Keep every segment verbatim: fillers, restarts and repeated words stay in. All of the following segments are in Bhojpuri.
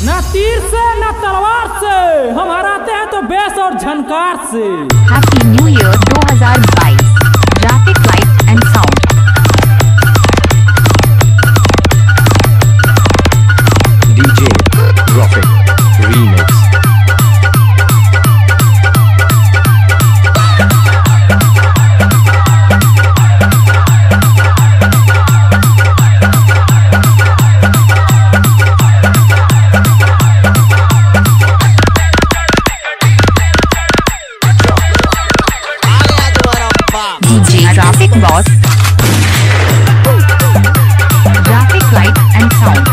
ना तीर से ना तलवार से, हम हराते हैं तो बेस और झनकार से। हैप्पी न्यू ईयर दो हज़ार बाईस। Graphic light and sound. DJ graphic remix. Traffic boss. Graphic light and sound.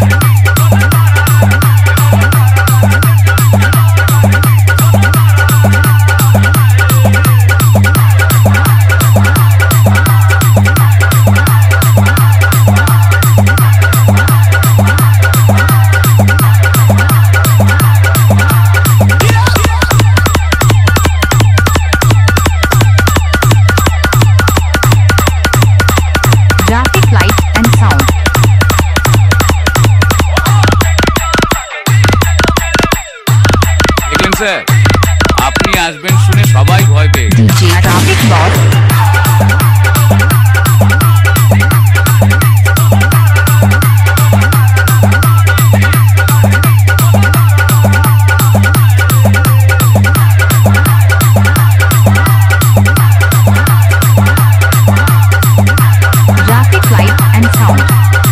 Sir আপনি আসবেন শুনে সবাই ভয় পেয়ে গেছে। DJ traffic boss. Graphic light and sound.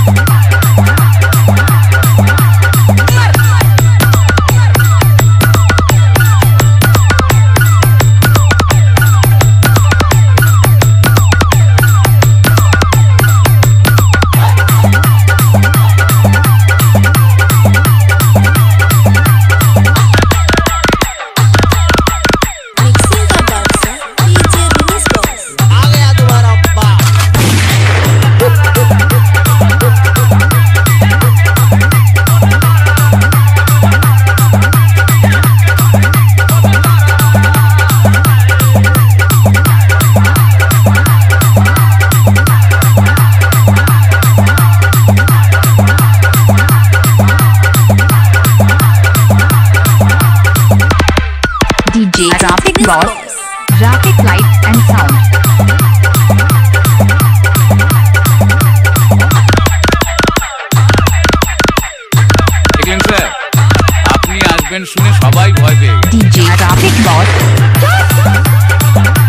DJ traffic boss. Graphic light and sound. দেখলেন স্যার আপনি আসবেন শুনে সবাই ভয় পেয়ে গেছে। DJ traffic boss.